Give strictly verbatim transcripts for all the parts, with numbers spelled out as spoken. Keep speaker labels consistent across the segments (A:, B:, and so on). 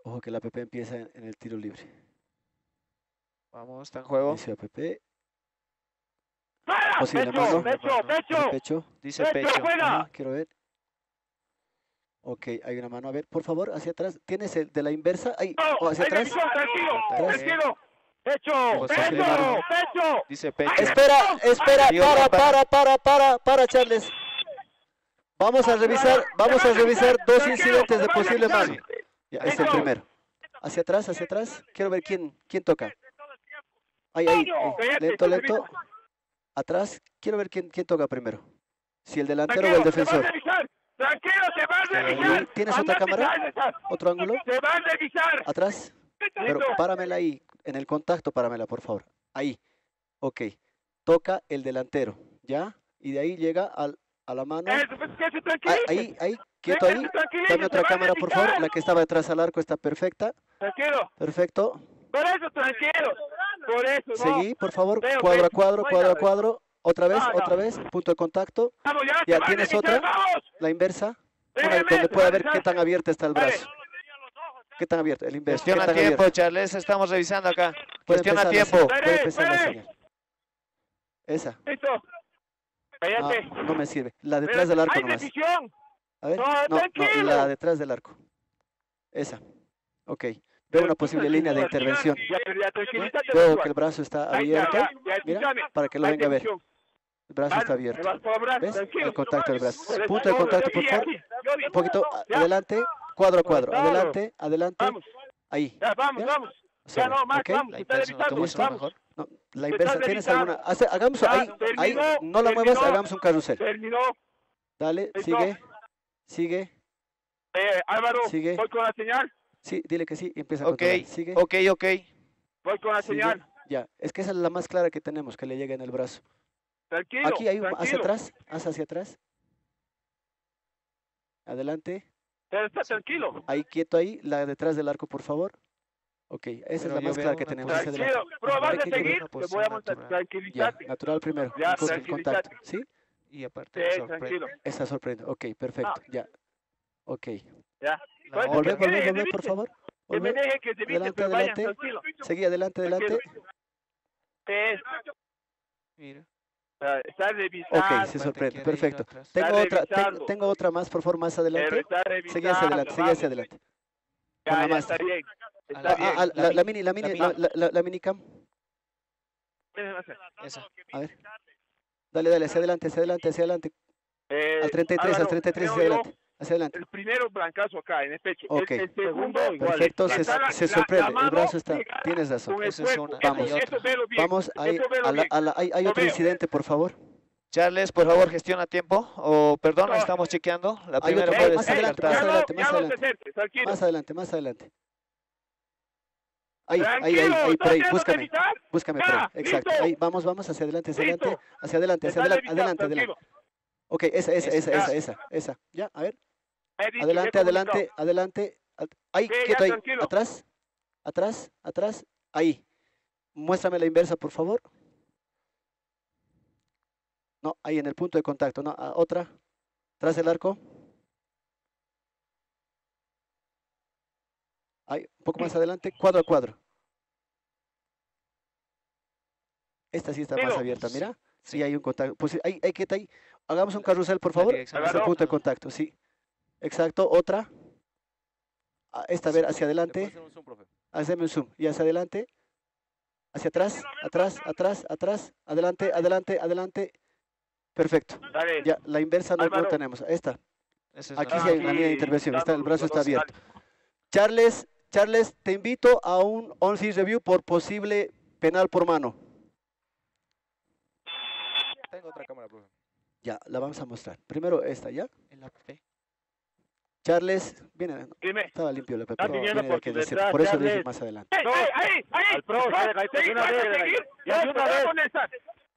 A: Ojo que la A P P empieza en, en el tiro libre.
B: Vamos, está en juego.
A: Dice A P P.
C: ¡Para!
A: Posible
C: ¡Pecho,
A: mano.
C: pecho,
A: Dice
C: pecho!
A: pecho.
B: Dice
C: ¡Pecho,
B: pecho.
C: fuera!
A: Ajá, quiero ver. Ok, hay una mano. A ver, por favor, hacia atrás. ¿Tienes el de la inversa? Ahí,
C: No,
A: o hacia
C: hay
A: atrás.
C: revisión, tranquilo,
A: Atrás.
C: tranquilo. Pecho,
B: Posible
C: pecho,
B: mano.
C: pecho.
B: Dice pecho.
A: Espera, espera,
B: Dios,
A: para,
B: para.
A: para, para, para, para, Charles. Vamos a revisar, vamos a revisar dos incidentes de posible mano. Ya, este es el primero. Hacia atrás, hacia atrás. Quiero ver quién, quién toca. Ahí, ahí, ahí. Lento, lento. Atrás. Quiero ver quién, quién toca primero. Si el delantero o el defensor.
C: Tranquilo, se va a revisar.
A: ¿Tienes otra cámara? ¿Otro ángulo?
C: Se va a revisar.
A: Atrás. Pero páramela ahí, en el contacto, páramela, por favor. Ahí. Ok. Toca el delantero, ¿ya? Y de ahí llega al, a la mano. Ah, ahí, ahí, quieto ahí. Dame otra cámara, por favor. La que estaba detrás al arco está perfecta.
C: Tranquilo.
A: Perfecto.
C: Por eso, tranquilo. Por eso, no.
A: Seguí, por favor.
C: Veo,
A: Cuadro a
C: veo.
A: cuadro, cuadro a cuadro. Otra vez,
C: Ah, no.
A: otra vez. Punto de contacto.
C: Vamos, ya,
A: Ya,
C: se va a
A: ¿tienes
C: revisar,
A: otra?
C: vamos.
A: La inversa.
C: Déjeme,
A: Una donde
C: se
A: pueda
C: va a
A: ver qué
C: revisar.
A: tan abierto está el
C: Vale.
A: brazo. ¿Qué tan abierto? El inverso. ¿Qué
B: Cuestiona
A: tan
B: tiempo,
A: abierto?
B: Charles. Estamos revisando acá.
A: Puede
B: Cuestiona
A: empezar la
B: tiempo.
A: señal, Puede
C: Espere,
A: empezar la
C: espere.
A: señal. Esa.
C: Listo.
A: No,
C: Cállate.
A: no me sirve. La detrás del arco
C: Hay
A: nomás.
C: decisión.
A: A ver.
C: No,
A: No, no,
C: tranquilo.
A: la detrás del arco. Esa. Ok. Veo una posible línea de intervención.
C: Ya, pero ya, tranquilízate,
A: Veo
C: visual.
A: que el brazo está
C: Ahí, ya,
A: abierto.
C: ya, ya,
A: Mira,
C: escúchame.
A: para que lo
C: Hay
A: venga a ver.
C: decisión.
A: El brazo
C: Vale,
A: está
C: me
A: abierto.
C: vas a cobrar,
A: ¿Ves?
C: tranquilo.
A: El contacto del brazo.
C: Por eso,
A: Punto de
C: todo,
A: contacto,
C: yo
A: por
C: vi,
A: favor.
C: yo vi.
A: Un poquito a-
C: Ya.
A: adelante. Cuadro a cuadro.
C: Claro.
A: Adelante, adelante.
C: Vamos,
A: Ahí.
C: ya, vamos,
A: ¿Ya?
C: vamos.
A: Sobre,
C: Ya no, más,
A: ok.
C: vamos.
B: La
C: Se está
B: inversa no te
C: revisando,
B: muestra
C: vamos.
B: mejor.
A: No, la
C: Se
A: inversa,
C: está
A: ¿tienes
C: revisando.
A: alguna? Hace- hagamos
C: Ya,
A: ahí,
C: terminó,
A: ahí. No la muevas,
C: terminó.
A: hagamos un carrusel.
C: Terminó.
A: Dale,
C: Listo.
A: sigue. Sigue.
C: Eh, Álvaro,
A: Sigue.
C: voy con la señal.
A: Sí, dile que sí y empieza a
B: Ok,
A: controlar. Sigue.
B: ok, ok.
C: Voy con la
A: Sigue.
C: señal.
A: Ya, es que esa es la más clara que tenemos, que le llegue en el brazo.
C: Tranquilo.
A: Aquí hay un, hacia
C: tranquilo.
A: atrás, haz hacia atrás. Adelante.
C: Pero está tranquilo.
A: Ahí, quieto ahí, la detrás del arco, por favor. Ok, esa
B: Pero
A: es la
B: yo
A: más
B: veo
A: clara que
B: una
A: tenemos hacia adelante.
C: Tranquilo. Pero vas
A: Hay
C: a
A: que
C: seguir.
B: una
C: Te voy a
B: posición
C: montar.
B: natural.
A: Ya,
C: Tranquilízate.
A: natural primero.
C: Ya,
A: un con-
C: tranquilízate.
A: contacto. ¿Sí?
B: Y aparte
C: Sí,
B: me sorprende.
C: tranquilo.
A: Esa sorprende. Ok, perfecto. Ya. Ok.
C: Ya.
B: La
C: Bueno,
A: Volvé,
B: otra.
C: que
A: volvé,
C: me
A: volvé,
C: deje,
A: por favor.
C: Que me
A: Volvé.
C: deje que se viste,
A: Adelante,
C: pero vayan,
A: adelante.
C: tranquilo.
A: Seguí adelante, adelante.
C: Eh,
B: Mira.
C: Está revisando.
A: Ok, se
B: Aparte
A: sorprende.
B: quiere ir
A: Perfecto.
B: atrás.
A: Tengo
C: Está
A: otra, tengo,
C: revisando.
A: tengo otra más, por favor, más adelante.
C: Está
A: Seguí hacia adelante, seguí hacia adelante.
C: Ya,
A: Con la
C: ya,
A: master.
C: está bien.
B: A
C: Está
B: la-
C: bien.
A: Ah, ah, la, la mini, la mini, la, la, la, la minicam.
B: Esa.
A: A ver. Dale, dale, hacia adelante, hacia adelante, hacia adelante.
C: Eh,
A: Al treinta y tres, al
C: Álvaro,
A: treinta y tres,
C: creo
A: hacia
C: yo,
A: adelante. Hacia adelante.
C: El primero blancazo acá en el pecho.
A: Ok.
C: El, el segundo igual.
A: Perfecto, se,
C: Está la-
A: se
C: la-
A: sorprende.
C: la
A: El
C: mano
A: brazo está.
C: pegada
A: Tienes razón.
C: con el
B: Esa es
C: cuerpo.
B: una.
A: Vamos.
C: Eso, eso velo bien.
A: Vamos ahí.
C: Eso velo
A: A la,
C: bien.
A: a la, hay hay
C: Lo
A: otro
C: veo.
A: incidente, por favor.
B: Charles, por favor, gestiona tiempo. O, perdón,
C: No.
B: estamos chequeando. La
A: Hay
B: primera
A: otro
B: puede
A: más
B: ser
A: adelante,
C: ya
A: más
B: cartada.
C: no-
A: adelante,
C: ya
A: más
C: no
A: adelante.
C: se acerque, tranquilo.
A: Más adelante, más adelante. Ahí, ahí, ahí,
C: Tranquilo,
A: ahí, por
C: ¿estás
A: ahí,
C: viendo
A: búscame.
C: revisar?
A: Búscame por
C: Ya,
A: ahí. Exacto.
C: listo.
A: Ahí, vamos, vamos, hacia adelante, hacia
C: Listo.
A: adelante, hacia adelante, hacia
C: Está
A: adelante,
C: revisando,
A: adelante, adelante.
C: tranquilo.
A: Ok, esa, esa, esa,
C: Ya.
A: esa, esa, esa. Ya, a ver.
C: He dicho,
A: Adelante,
C: he
A: adelante,
C: comunicado.
A: adelante. ad- Ahí,
C: Sí, ya,
A: quieto ahí.
C: tranquilo.
A: Atrás, atrás, atrás. Ahí. Muéstrame la inversa, por favor. No, ahí en el punto de contacto. No, a- otra. Tras el arco. Ahí, un poco más adelante. Cuadro a cuadro. Esta sí está más
C: Dilo.
A: abierta, mira. Sí,
B: Sí.
A: hay un contacto. Pues ahí, ahí, quieta ahí. Hagamos un carrusel, por
B: La
A: favor.
B: dirección
A: Es el
C: Claro.
A: punto de contacto, sí. Exacto, otra. Ah, Esta, a ver, hacia adelante. Haceme un zoom. Y hacia adelante. Hacia atrás, atrás, atrás, atrás. Adelante, adelante, adelante. Perfecto.
C: Dale.
A: Ya, la inversa no, no
C: Álvaro.
A: tenemos. Esta.
B: Esa es
A: Aquí
B: la-
A: sí hay una línea de
C: Aquí,
A: intervención. Está, el
C: dando
A: brazo está
C: los dos
A: abierto. Charles, Charles, te invito a un on-field review por posible penal por mano.
D: Tengo otra cámara, profe.
A: Ya, la vamos a mostrar. Primero esta, ¿ya?
B: en la P.
A: Charles, viene,
C: Dime.
A: estaba limpio la P P.
C: Está viniendo
A: viene de
C: por
A: aquí
C: tu
A: de ese-
C: detrás,
A: por eso le dije
C: Charles.
A: más adelante.
C: ¡Ey, ey, ahí, ahí!
D: Al profe,
C: Va,
D: ahí,
C: seguir,
D: de una
C: vas a
D: vez,
C: seguir.
D: ya de
C: No,
D: una
C: te
D: vez.
C: con esa.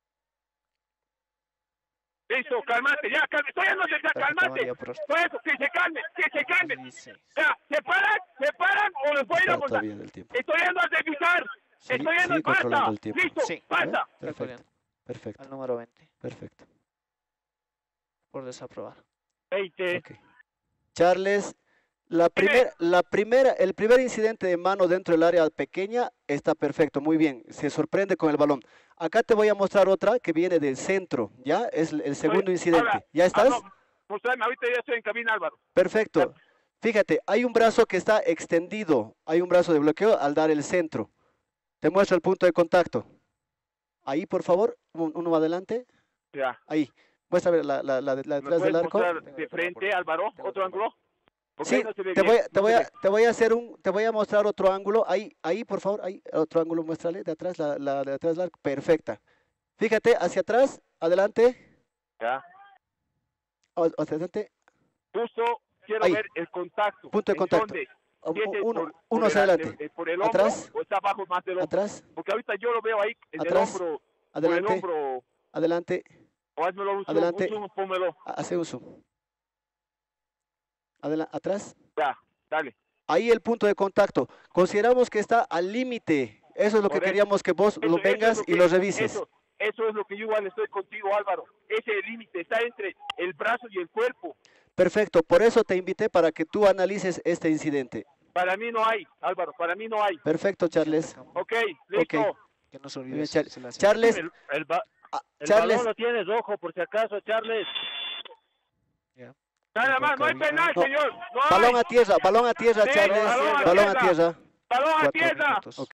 C: Listo, cálmate, ya, cálmate. Estoy yendo ya,
B: Tarjeta
C: cálmate.
B: amarilla por
C: Por eso, que se calme, que se calme.
B: dieciséis.
C: Ya, ¿se paran? ¿Se paran o les voy a ir a
A: Está
C: montar?
A: todavía del tiempo.
C: Estoy yendo a revisar.
A: Sigue,
C: Estoy yendo
A: sigue
C: a
A: controlando
C: pasa.
A: el tiempo.
C: Listo,
B: Sí.
A: A ver,
C: pasa.
A: Perfecto,
B: corriendo.
A: perfecto,
B: Al número veinte.
A: perfecto.
B: Por desaprobar.
C: veinte.
A: Ok. Charles, La primer, la primera, el primer incidente de mano dentro del área pequeña está perfecto, muy bien, se sorprende con el balón. Acá te voy a mostrar otra que viene del centro, ¿ya? Es el segundo
C: Oye,
A: incidente.
C: ahora,
A: ¿Ya estás?
C: ah, no, mostrame, ahorita ya estoy en cabina, Álvaro.
A: Perfecto. Fíjate, hay un brazo que está extendido, hay un brazo de bloqueo al dar el centro. Te muestro el punto de contacto. Ahí, por favor, un- uno adelante.
C: Ya.
A: Ahí. Muéstrame la, la, la, de- la
C: ¿Me
A: detrás del
C: puedes
A: arco.
C: mostrar de frente, Álvaro? ¿Otro ángulo? Porque
A: Sí,
C: ahí no se ve
A: te
C: bien,
A: voy, a- te
C: no
A: voy
C: se
A: a,
C: ve.
A: te voy a hacer un, te voy a mostrar otro ángulo. Ahí, ahí, por favor, ahí, otro ángulo, muéstrale, de atrás, la, la de atrás del arco. Perfecta. Fíjate, hacia atrás, adelante,
C: Ya.
A: o- hacia adelante,
C: Justo quiero
A: Ahí.
C: ver el contacto.
A: Punto de
C: ¿En
A: contacto.
C: dónde?
A: o-
C: ¿Si es el
A: uno,
C: por-
A: uno
C: por
A: hacia
C: el-
A: adelante,
C: el- por el hombro
A: Atrás.
C: o está abajo más del hombro?
A: atrás,
C: Porque ahorita yo lo veo ahí en
A: Atrás.
C: el hombro, por el
A: adelante,
C: hombro,
A: adelante,
C: o házmelo un zoom,
A: Adelante.
C: un zoom, pónmelo.
A: ha- hace un zoom. Adela- atrás,
C: Ya, dale.
A: ahí el punto de contacto. Consideramos que está al límite. Eso es lo que
C: Por eso.
A: queríamos que vos
C: Eso-
A: lo
C: eso es
A: vengas
C: lo
A: y
C: que-
A: lo revises.
C: Eso, eso es lo que yo igual estoy contigo, Álvaro. Ese límite está entre el brazo y el cuerpo.
A: Perfecto, por eso te invité para que tú analices este incidente.
C: Para mí no hay, Álvaro, para mí no hay.
A: Perfecto, Charles.
C: Ok, listo.
A: Ok.
B: Que no se
A: Muy
B: olvide.
A: bien, Char-
B: se la hace.
A: Charles,
C: El, el ba-
A: ah,
C: el
A: Charles,
C: balón lo tienes, ojo, por si acaso, Charles.
B: Ya.
C: Nada más, no hay penal,
A: No.
C: señor. No
A: balón
C: hay.
A: a tierra, balón a tierra,
C: Sí,
A: Charles,
C: balón a
A: balón a
C: tierra.
A: tierra.
C: Balón a
B: Cuatro
C: tierra.
B: minutos.
A: Ok.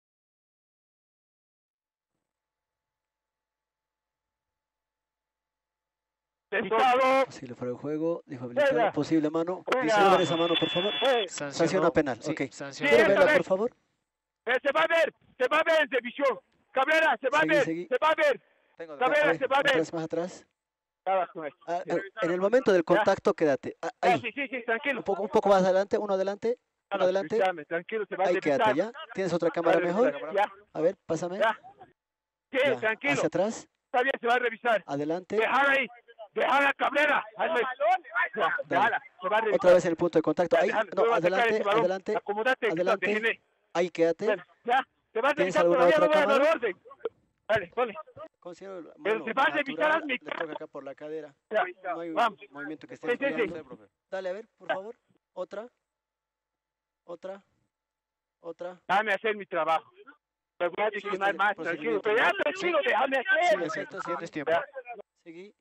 C: Tentado.
A: Posible fuera de juego, dijo
C: Juega.
A: habilitado, posible mano.
C: Juega.
A: Quiero ver esa mano, por favor.
C: Eh,
B: Sancionó.
A: Sanción penal,
B: Sí,
A: ok.
B: sanción.
A: ¿Quiere
C: Sí,
A: verla,
C: esta
A: por
C: vez.
A: favor?
C: eh, se va a ver, se va a ver en televisión. Cabrera, se va a
A: Seguí,
C: ver,
A: seguí.
C: se va a ver.
D: Tengo
A: A
C: Cabrera,
A: ver,
C: se va a ver.
A: atrás, más atrás.
C: Nada con esto.
A: Ah, ah, en el momento del contacto, quédate. Ah,
C: Ah,
A: ahí,
C: sí, sí, sí, tranquilo.
A: un poco, un poco más adelante, uno adelante, uno
C: Nada,
A: adelante.
C: escúchame, tranquilo, se va a
A: Ahí
C: revisar.
A: quédate, ¿ya? ¿Tienes otra cámara
C: Vale,
A: mejor?
C: Ya,
A: A ver, pásame.
C: ya. Sí,
A: Ya.
C: tranquilo.
A: Hacia atrás,
C: Está bien, se va a revisar.
A: adelante.
C: Dejar ahí. Dejar a Cabrera. Hazme- Ya, déjala, se va a revisar.
A: Otra vez en el punto de contacto. Ahí,
C: Déjala,
A: no,
C: vuelve a sacar
A: adelante,
C: ese balón.
A: adelante.
C: Acomódate,
A: adelante.
C: déjeme.
A: Ahí quédate.
C: Bueno, ya, se va a
A: ¿Tienes
C: revisar,
A: alguna
C: todavía
A: otra
C: no voy a dar
A: cámara?
C: orden. Dale, ponle.
A: Considero la
C: Pero
A: mano
C: se va a revisar
A: natural,
C: a mi-
A: le toca acá por la cadera.
C: Ya,
A: No hay un
C: vamos.
A: movimiento que
C: Sí,
A: esté
C: sí, sí.
A: fallando.
D: Sí, profe.
A: Dale, a ver, por favor. Otra. Otra. Otra.
C: Déjame hacer mi trabajo. Me voy a
A: Sí,
C: diccionar
A: está
C: más,
A: bien,
C: tranquilo.
A: procedimiento.
C: Pero ya, tranquilo, déjame
A: Sí,
C: hacer.
A: perfecto, sí.
B: Tienes tiempo.
C: Ya,
A: Seguí.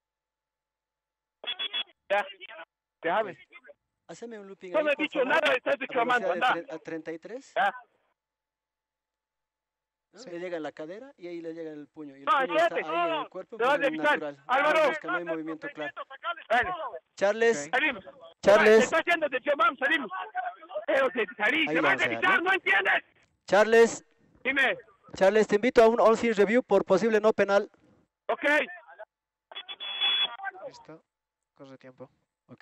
C: ya, déjame.
A: Haceme un looping
C: No
A: ahí,
C: me has
A: por
C: dicho
A: favor,
C: nada, estás
A: a
C: reclamando,
A: velocidad
C: anda.
A: de tre- a treinta y tres.
C: Ya.
A: ¿no?
B: Sí.
A: Le llega en la cadera y ahí le llega en el puño. Y el
C: No,
A: puño está
C: espérate.
A: ahí en el cuerpo en
C: Te vas a
A: posición
C: revisar.
A: natural.
C: Álvaro.
A: Vamos, que no hay movimiento claro.
C: Dale,
A: Charles,
B: Ok.
C: salimos.
A: Charles.
C: Te estoy haciendo atención, vamos, salimos. Pero te salí,
A: Ahí
C: te vas a
A: vamos a
C: revisar,
A: dar, ¿no?
C: ¿no entiendes?
A: Charles,
C: Dime,
A: Charles, te invito a un on-field review por posible no penal.
C: ok.
B: Listo. Corre tiempo.
A: Ok,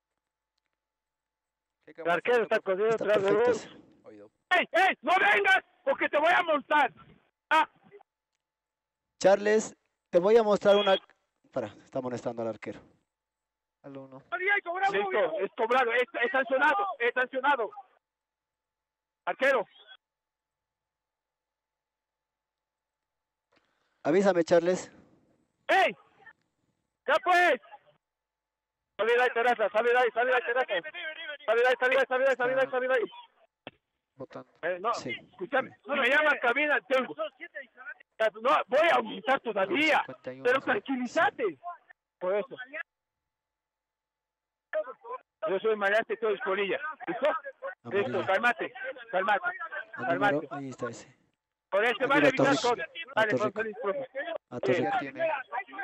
D: ¿Qué
C: El
D: cámara
C: arquero está
D: está, profe?
C: corriendo
A: está
C: atrás de
A: perfecto.
C: vos.
D: Oído.
C: ¡Ey, ey! ¡No vengas! Porque te voy a montar. Ah,
A: Charles, te voy a mostrar una... Para, está molestando al arquero.
B: Al uno.
C: listo, es cobrado, es, es sancionado, es sancionado. Arquero,
A: Avísame, Charles.
C: ¡ey! ¡Ya pues! Sale de ahí, terraza, sale de ahí, sale de ahí, terraza. Sale de ahí, sale de ahí, sale de ahí, sale de ahí, sale de ahí.
B: Votando.
C: Eh, no,
A: Sí.
C: escúchame, si me llaman cabina, tengo. No, voy a aumentar todavía,
B: cincuenta y uno.
C: pero tranquilízate. Por eso. Yo soy Mariante, todo es colilla. ¿Listo? Listo,
A: Amarilla.
C: cálmate, cálmate,
A: El
C: cálmate.
A: número, ahí está ese.
C: Por eso va a
A: Aquí va
C: revisar
A: Torrico.
C: todo. Dale,
A: Va
C: con
A: Torrico.
C: feliz, profe.
A: A Torrico.
B: Ya tiene.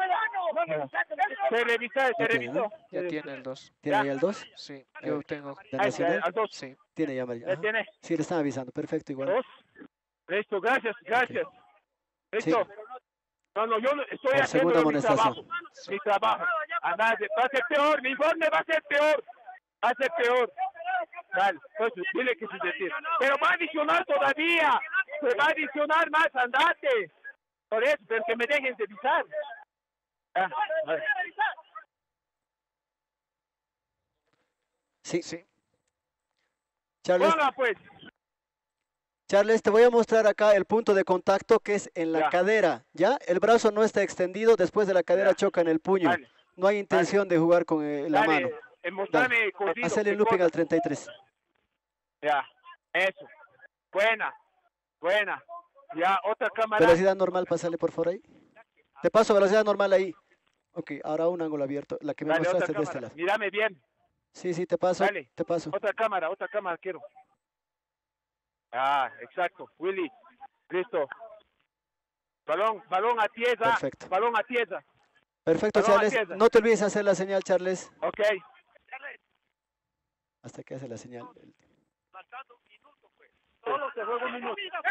C: Se revisa, se
A: Ya tiene,
C: revisó.
A: ¿no?
B: Ya tiene el dos.
A: ¿Tiene ya el dos?
B: Sí, yo tengo.
A: ¿De
C: Ahí,
A: Nacional?
C: al dos.
B: Sí.
A: Tiene ya amarilla.
C: Ya
A: Ajá.
C: tiene.
A: Sí, le están avisando. Perfecto, igual.
C: Dos. Listo, gracias, gracias. Listo. No, no, yo no- estoy
A: Por
C: haciendo
A: segunda
C: mi
A: amonestación.
C: trabajo. Mi trabajo. Anda, va a ser peor, mi informe va a ser peor. Va a ser peor. Dale, pues dile que se decir. Pero va a adicionar todavía. Se va a adicionar más, andate. Por eso, pero que me dejen de avisar. Ah, vale.
A: Sí,
B: Sí.
A: Charles,
C: Ponga pues.
A: Charles, te voy a mostrar acá el punto de contacto que es en la
C: Ya.
A: cadera, ¿ya? El brazo no está extendido, después de la cadera
C: Ya.
A: choca en el puño.
C: Dale,
A: No hay intención de jugar con eh, la
C: dale.
A: mano.
C: eh, mostrarme cosido.
A: Hacele
C: qué
A: looping
C: cosa.
A: al treinta y tres.
C: Ya, eso. Buena, buena. Ya, otra cámara.
A: Velocidad normal, pásale por favor ahí. Te paso velocidad normal ahí. Ok, ahora un ángulo abierto. La que me
C: Dale, otra
A: mostraste de este
C: cámara.
A: lado.
C: Mírame bien.
A: Sí, sí, te paso.
C: Dale.
A: Te paso.
C: Otra cámara, otra cámara quiero. Ah, exacto. Willy, listo. Balón, balón a tierra.
A: Perfecto.
C: Balón a tierra.
A: Perfecto,
C: Balón a
A: Charles.
C: tierra.
A: No te olvides hacer la señal, Charles.
C: Ok.
A: Hasta que hace la señal.
C: Solo se juega un minuto.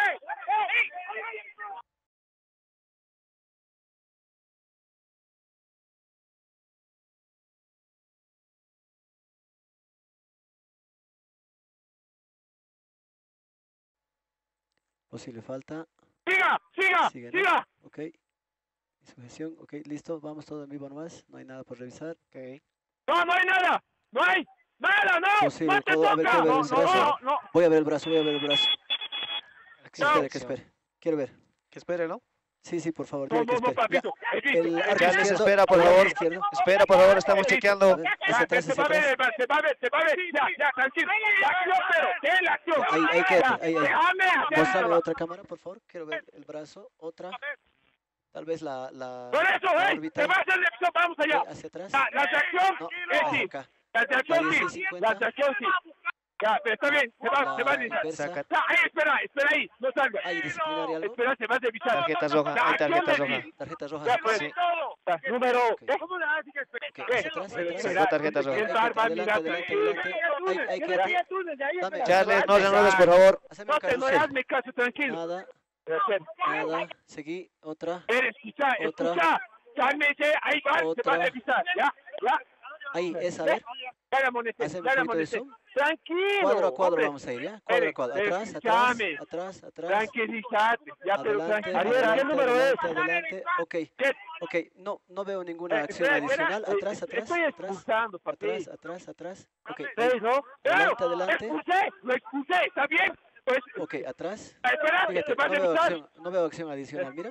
A: Posible falta.
C: Siga, siga,
A: Sigue, ¿no?
C: siga.
A: Ok. Sujeción. Ok, listo. Vamos todo en vivo nomás. No hay nada por revisar.
B: Ok.
C: No, no hay nada. No hay nada, no.
A: Posible,
C: No te
A: todo. A ver,
C: toca.
A: quiero ver
C: No,
A: el brazo.
C: no, no.
A: Voy a ver el brazo, voy a ver el brazo.
B: Acción,
A: Espere, que
B: acción.
A: espere. Quiero ver.
B: Que espere, ¿no?
A: Sí, sí, por favor.
C: No,
A: dile que
C: no, no,
A: espere. Ya,
C: papito. He visto,
A: el
C: he
A: arco
C: visto.
B: Charles,
A: izquierdo,
B: espera, por
A: el arco
B: favor.
A: izquierdo.
B: Espera, por favor, estamos
C: Listo.
B: chequeando.
A: A ver, hacia
C: Ya,
A: atrás,
C: se
A: hacia
C: va a
A: atrás.
C: ver, se va a ver, se va a ver. Ya, ya, tranquilo. La acción, pero, ¿qué la acción?
A: Ahí, ahí, quédate,
C: Ya,
A: ahí, ahí.
C: déjame hacer
A: Mostrame
C: nada.
A: otra cámara, por favor. Quiero ver el brazo. Otra. Tal vez la, la,
C: Por eso,
A: la
C: ¿eh?
A: órbita.
C: Se va a hacer la acción, vamos allá.
A: Ok, hacia atrás.
C: La, la de acción,
A: No,
C: es
A: hacia
C: sí.
A: acá.
C: La de acción,
A: La
C: sí.
A: dieciséis cincuenta.
C: La de acción, sí. Ya, pero está bien, se va, se va a
A: La
C: revisar.
A: inversa.
B: Saca
C: Ya, ahí, espera, espera ahí, no salga.
A: ¿Hay disciplinaria algo?
C: Espera, se va a revisar.
B: Tarjeta roja,
C: La
B: hay
C: acción
B: tarjeta
C: de
B: roja.
C: sí.
A: Tarjeta roja.
C: Ya, pues,
B: Sí.
C: ya, número.
A: Ok.
C: ¿Cómo le hace que espere?
A: Ok, hacia atrás, hacia atrás.
B: Sacó tarjeta roja.
A: Ahí,
C: El
A: ahí,
C: bar va a
A: adelante,
C: mirar
A: adelante,
C: tranquilo.
A: adelante. Ahí, ahí, quédate. Dame,
B: Charles, no renueves, por favor.
A: Hazme
C: No
A: un
C: te no
A: carrusel.
C: hazme caso, tranquilo.
A: Nada,
C: Espera.
A: nada. Seguí, otra.
C: Espera, escucha,
A: Otra.
C: escucha. Cálmese, ahí va, se va
A: Otra.
C: a revisar. Ya, ya.
A: Ahí, esa, a ver.
C: Ya la amonesté,
A: Haceme
C: ya la
A: un poquito de
C: amonesté.
A: zoom.
C: Tranquilo.
A: Cuadro a cuadro
C: hombre.
A: vamos a ir, ¿ya? Cuadro a
C: Espere,
A: cuadro. Atrás, atrás,
C: escúchame.
A: atrás, atrás.
C: Tranquilízate. Ya, pero
A: Adelante,
C: tranquilo.
A: adelante,
C: ¿Qué número es?
A: adelante, adelante. Ok,
C: ¿Qué?
A: ok. No, no veo ninguna
C: Eh,
A: acción
C: espera, espera,
A: adicional.
C: eh,
A: Atrás, atrás,
C: Estoy
A: atrás.
C: expulsando, papi.
A: Atrás, atrás, atrás. Ok, ahí.
C: ¿Ves, no?
A: Adelante,
C: Claro,
A: adelante.
C: expulsé, lo expulsé, ¿está bien? Pues,
A: Ok, atrás.
C: espera, que
A: Fíjate,
C: se va a
A: no veo
C: revisar.
A: acción, no veo acción adicional, mira.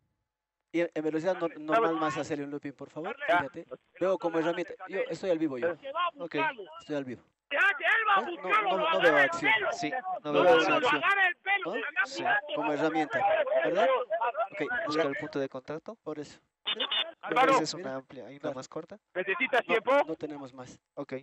A: Y en en velocidad no- normal más hacerle un looping, por favor.
C: Ya.
A: Fíjate. Veo como herramienta. Yo estoy al vivo yo.
B: Ok.
A: Estoy al vivo.
C: Ya, que él va a
A: ¿Ves? No,
C: buscarlo,
A: no,
C: lo
A: no veo
C: agarra el
A: acción.
C: pelo.
B: Sí, no
A: No
B: veo
A: veo
B: acción.
A: acción.
C: Lo agarra el pelo,
A: ¿No?
C: lo agarra
B: Sí.
A: Como herramienta, ¿verdad? Ok,
B: Busca el punto de contacto.
A: por eso.
C: Álvaro,
B: Esa es una
A: Mira.
B: amplia, hay una
A: Claro.
B: más corta.
C: ¿necesitas
A: No,
C: tiempo?
A: no tenemos más.
B: Ok.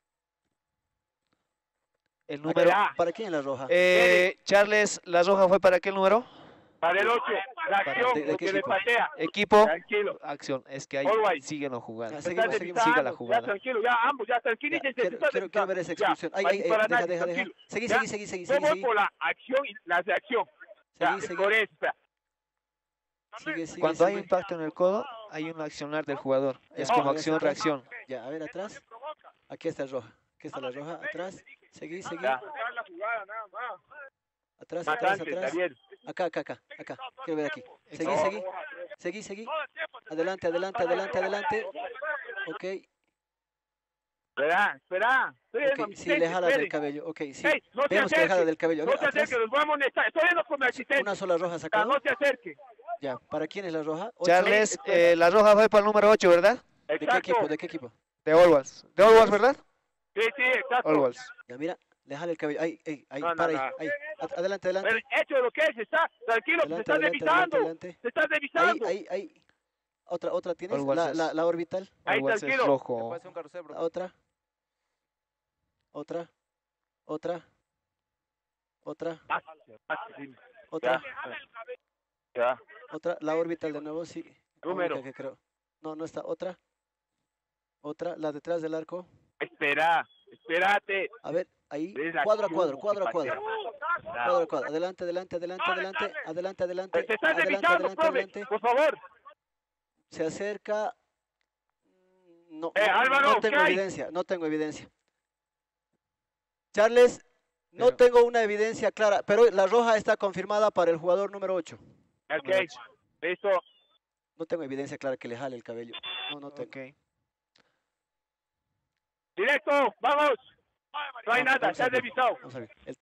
B: El
C: A
B: número.
C: ver, ah,
A: ¿Para quién la roja?
B: Eh, Charles, ¿la roja fue para qué número?
C: para el ocho, la
A: ¿de-
C: acción,
A: de qué
C: porque le
A: equipo?
C: patea.
B: Equipo.
C: Tranquilo.
B: Acción. Es que ahí
C: Always.
B: síguenos jugando.
A: Ya,
C: Está
A: seguimos, seguimos.
C: revisando,
B: Siga la
C: Ya,
B: jugada.
C: tranquilo, ya, ambos, ya,
A: Ya,
C: tranquilícense.
A: quiero,
C: se está
A: quiero, quiero ver esa
C: revisando.
A: expulsión.
C: Ya,
A: Ahí,
C: para
A: ahí, eh,
C: disparar
A: deja,
C: nadie,
A: deja, deja.
C: tranquilo.
A: Seguí,
C: Ya.
A: seguí, seguí, seguí,
C: Yo
A: seguí,
C: voy
A: seguí.
C: por la acción y la reacción. Ya,
A: Seguí, seguí,
C: por eso, espera.
A: sigue, sigue,
B: Cuando hay
A: sigue.
B: impacto en el codo, hay un accionar del jugador. Es
A: Ya,
B: como
A: a ver,
B: acción-reacción.
A: Ya, a ver, atrás. Aquí está el roja. Aquí está la roja. Atrás. Seguí, seguí.
C: Ya.
A: Atrás, atrás,
C: Matante,
A: atrás.
C: Daniel.
A: Acá, acá, acá, acá. Quiero ver aquí. Seguí,
B: No.
A: seguí. Seguí, seguí. Adelante, adelante, adelante, adelante. Ok,
C: Espera, espera. Estoy en
A: ok. Sí,
C: asistencia,
A: le jalas del
C: espere.
A: cabello. Ok, sí.
C: Ey, no te
A: Vemos que le jala
C: acerques.
A: del cabello. A
C: No
A: ver,
C: te
A: atrás.
C: acerques, los voy a amonestar. Estoy en con el asistente.
A: Una sola roja
C: Ya,
A: sacada.
C: no te acerques.
A: Ya, ¿para quién es la roja? Ocho.
B: Charles,
C: espera.
B: eh, la roja fue para el número ocho, ¿verdad?
A: ¿De qué
C: Exacto.
A: equipo? ¿De qué equipo?
B: De Allwalls. De Allwalls, ¿verdad?
C: Sí, sí, exacto.
B: Allwalls.
A: Ya, mira, le jala el cabello. Ahí, ahí, ahí,
C: No, no,
A: para
C: no.
A: ahí, ahí. Ad- Adelante, adelante.
C: Pero hecho lo que es, está tranquilo, se
A: Adelante,
C: está
A: adelante,
C: revisando.
A: adelante, adelante.
C: Se está
A: Ahí,
C: revisando.
A: ahí, ahí. Otra, otra tienes.
B: Allwalls
A: La,
B: es-
A: la, la orbital.
C: Ahí,
B: Allwalls es
C: tranquilo.
B: rojo.
D: un carrusel, bro.
A: La otra. Otra. Otra. Otra.
C: Ah, ah, sí.
A: Otra.
C: Ya.
A: Otra. La orbital de nuevo, sí. La
C: Número.
A: única que creo. No, no está. Otra. Otra. La detrás del arco.
C: Espera, espérate.
A: A ver, ahí.
C: Es la
A: Cuadro a
C: acción
A: cuadro, cuadro a
C: que
A: cuadro.
C: patea.
A: Cuadro a cuadro. Adelante, adelante, adelante, adelante. Adelante, adelante.
C: Te estás
A: Adelante,
C: revisando,
A: adelante,
C: profe,
A: adelante.
C: por favor.
A: Se acerca. No,
C: Eh,
A: no,
C: Álvaro,
A: no tengo
C: ¿qué hay?
A: evidencia, no tengo evidencia. Charles, no
B: Pero-
A: tengo una evidencia clara, pero la roja está confirmada para el jugador número ocho.
C: Ok, listo.
A: No tengo evidencia clara que le jale el cabello. No, no tengo.
B: Ok.
C: Directo, vamos. No hay
A: Vamos,
C: nada,
A: vamos
C: ya
A: a
C: has
A: ver.
C: revisado.
A: Vamos a ver. El